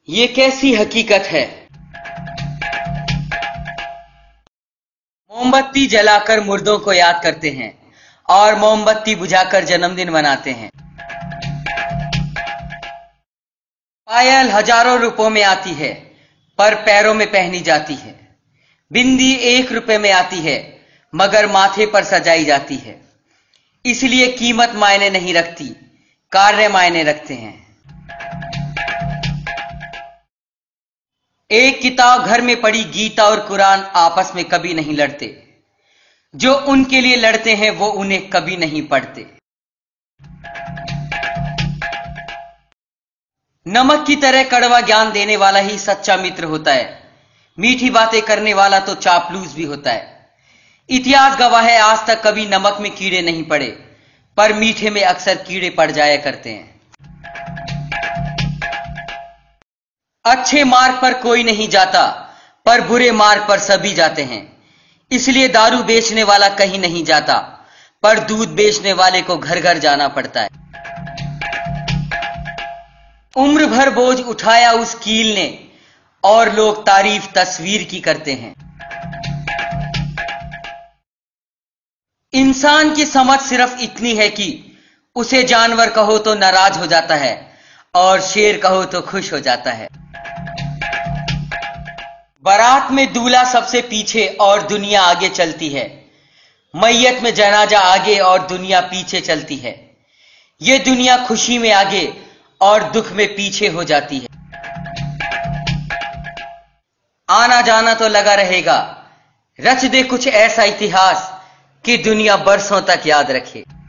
ये कैसी हकीकत है। मोमबत्ती जलाकर मुर्दों को याद करते हैं और मोमबत्ती बुझाकर जन्मदिन मनाते हैं। पायल हजारों रुपयों में आती है पर पैरों में पहनी जाती है। बिंदी 1 रुपए में आती है मगर माथे पर सजाई जाती है। इसलिए कीमत मायने नहीं रखती, कार्य मायने रखते हैं। एक किताब घर में पड़ी गीता और कुरान आपस में कभी नहीं लड़ते। जो उनके लिए लड़ते हैं वो उन्हें कभी नहीं पढ़ते। नमक की तरह कड़वा ज्ञान देने वाला ही सच्चा मित्र होता है। मीठी बातें करने वाला तो चापलूस भी होता है। इतिहास गवाह है, आज तक कभी नमक में कीड़े नहीं पड़े, पर मीठे में अक्सर कीड़े पड़ जाया करते हैं। अच्छे मार्ग पर कोई नहीं जाता, पर बुरे मार्ग पर सभी जाते हैं। इसलिए दारू बेचने वाला कहीं नहीं जाता, पर दूध बेचने वाले को घर घर जाना पड़ता है। उम्र भर बोझ उठाया उस कील ने, और लोग तारीफ तस्वीर की करते हैं। इंसान की समझ सिर्फ इतनी है कि उसे जानवर कहो तो नाराज हो जाता है और शेर कहो तो खुश हो जाता है। बारात में दूल्हा सबसे पीछे और दुनिया आगे चलती है। मैयत में जनाजा आगे और दुनिया पीछे चलती है। ये दुनिया खुशी में आगे और दुख में पीछे हो जाती है। आना जाना तो लगा रहेगा, रच दे कुछ ऐसा इतिहास कि दुनिया बरसों तक याद रखे।